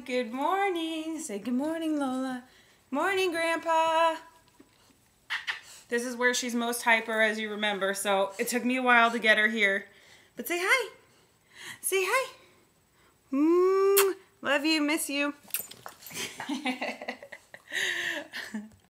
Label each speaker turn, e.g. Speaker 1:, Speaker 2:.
Speaker 1: Good morning. Say good morning, Lola. Morning, Grandpa. This is where she's most hyper, as you remember, so it took me a while to get her here. But say hi. Say hi. Love you, miss you.